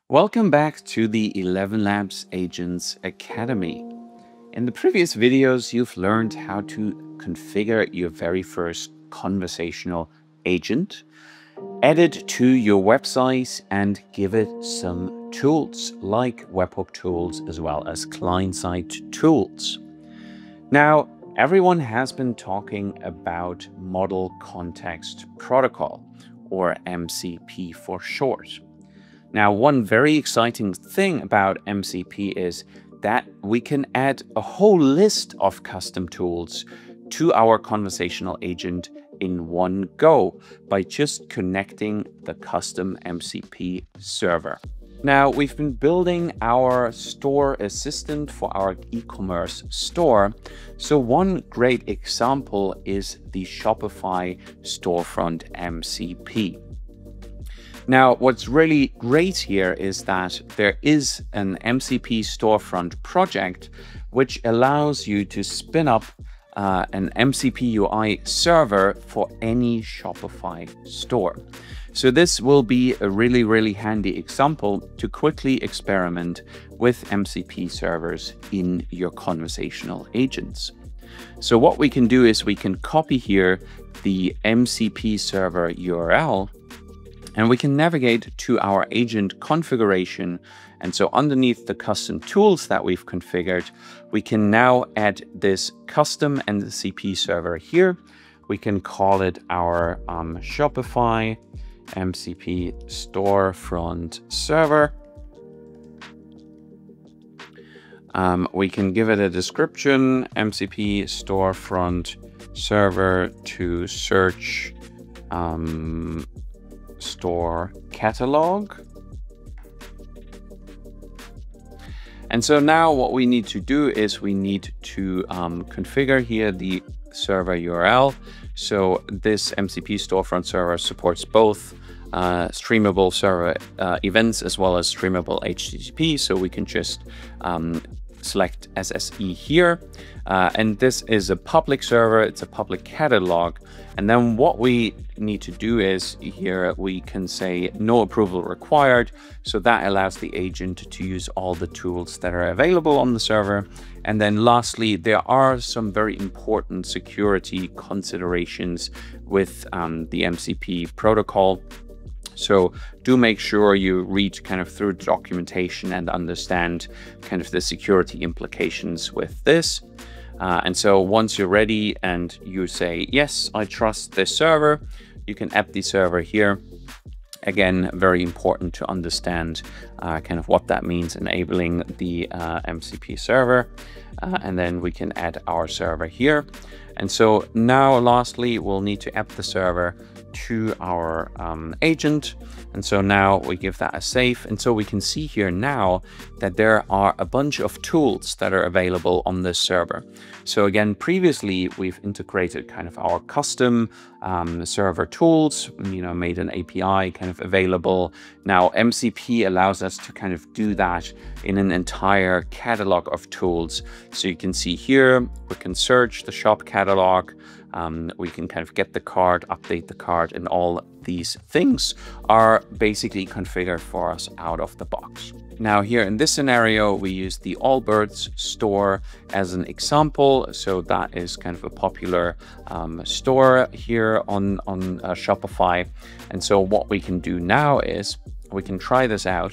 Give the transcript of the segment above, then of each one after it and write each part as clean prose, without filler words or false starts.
Welcome back to the ElevenLabs Agents Academy. In the previous videos, you've learned how to configure your very first conversational agent, add it to your website, and give it some tools like webhook tools as well as client-side tools. Now, everyone has been talking about Model Context Protocol, or MCP for short. Now, one very exciting thing about MCP is that we can add a whole list of custom tools to our conversational agent in one go by just connecting the custom MCP server. Now, we've been building our store assistant for our e-commerce store. So one great example is the Shopify Storefront MCP. Now, what's really great here is that there is an MCP storefront project which allows you to spin up an MCP UI server for any Shopify store. So this will be a really handy example to quickly experiment with MCP servers in your conversational agents. So what we can do is we can copy here the MCP server URL, and we can navigate to our agent configuration. And so underneath the custom tools that we've configured, we can now add this custom MCP server here. We can call it our Shopify MCP Storefront server. We can give it a description, MCP Storefront server to search store catalog. And so now what we need to do is we need to configure here the server URL. So this MCP storefront server supports both streamable server events as well as streamable HTTP. So we can just select SSE here. And this is a public server, it's a public catalog. And then what we need to do is here we can say no approval required. So that allows the agent to use all the tools that are available on the server. And then lastly, there are some very important security considerations with the MCP protocol. So do make sure you read kind of through the documentation and understand kind of the security implications with this. And so once you're ready and you say, yes, I trust this server, you can add the server here. Again, very important to understand kind of what that means, enabling the MCP server. And then we can add our server here. And so now lastly, we'll need to add the server to our agent. And so now we give that a save. And so we can see here now that there are a bunch of tools that are available on this server. So again, previously we've integrated kind of our custom server tools, made an API kind of available. Now MCP allows us to kind of do that in an entire catalog of tools. So you can see here, we can search the shop catalog. We can kind of get the card, update the card, and all these things are basically configured for us out of the box. Now here in this scenario, we use the Allbirds store as an example. So that is kind of a popular store here on Shopify. And so what we can do now is we can try this out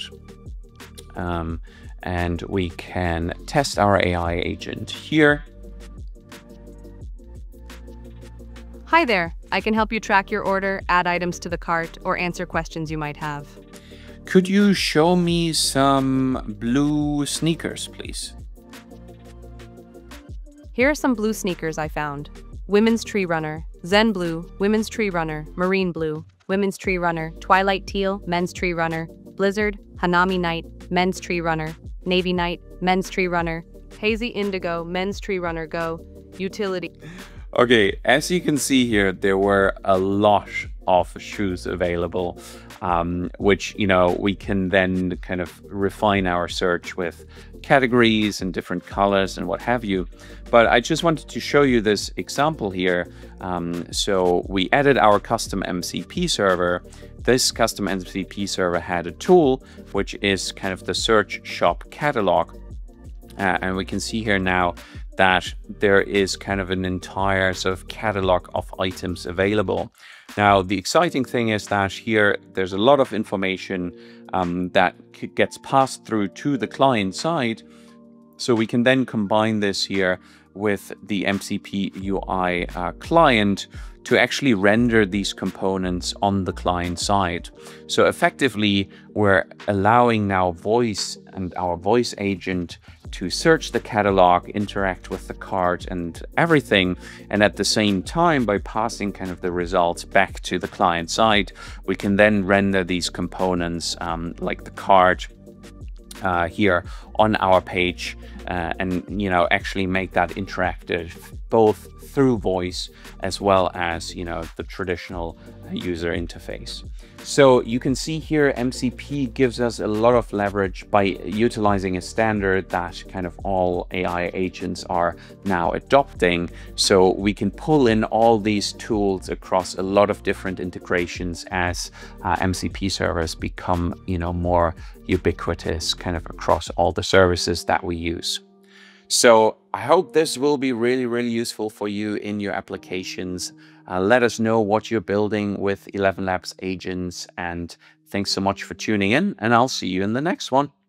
and we can test our AI agent here. Hi there, I can help you track your order, add items to the cart, or answer questions you might have. Could you show me some blue sneakers, please? Here are some blue sneakers I found. Women's Tree Runner, Zen Blue, Women's Tree Runner, Marine Blue, Women's Tree Runner, Twilight Teal, Men's Tree Runner, Blizzard, Hanami Night, Men's Tree Runner, Navy Night, Men's Tree Runner, Hazy Indigo, Men's Tree Runner Go, Utility. Okay, as you can see here, there were a lot of shoes available, which, we can then kind of refine our search with categories and different colors and what have you. But I just wanted to show you this example here. So we added our custom MCP server. This custom MCP server had a tool, which is kind of the search shop catalog. And we can see here now that there is kind of an entire sort of catalog of items available. Now, the exciting thing is that here there's a lot of information that gets passed through to the client side. So we can then combine this here with the MCP UI client to actually render these components on the client side. So effectively, we're allowing now voice and our voice agent to search the catalog, interact with the cart and everything. And at the same time, by passing kind of the results back to the client side, we can then render these components like the cart here on our page and actually make that interactive both through voice as well as the traditional user interface. So you can see here MCP gives us a lot of leverage by utilizing a standard that kind of all AI agents are now adopting. So we can pull in all these tools across a lot of different integrations as MCP servers become more ubiquitous kind of across all the services that we use. So I hope this will be really, really useful for you in your applications. Let us know what you're building with ElevenLabs agents, and thanks so much for tuning in, and I'll see you in the next one.